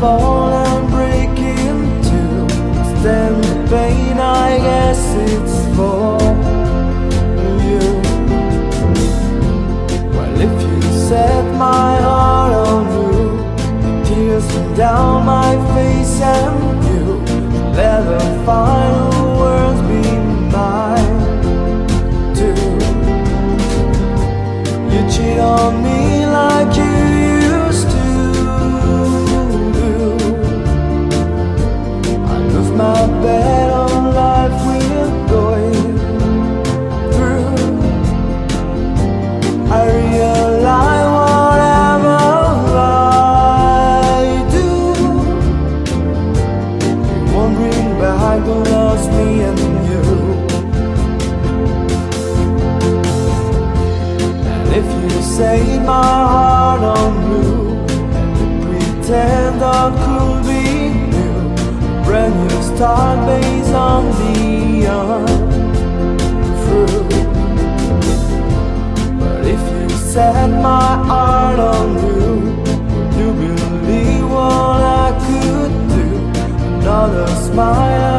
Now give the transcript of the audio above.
fall and break in two. Stand the pain, I guess it's for you. Well, if you set my heart on you, the tears run down my face and you let the final words be mine too. You cheat on me like you used to do. I lose my bet on life we're going through. I realize whatever I do, it won't bring back the lost me and you. And if you say my heart on blue, and you pretend I could be new, brand new start based on the untrue. But if you set my heart on you, would you believe what I could do? Another smile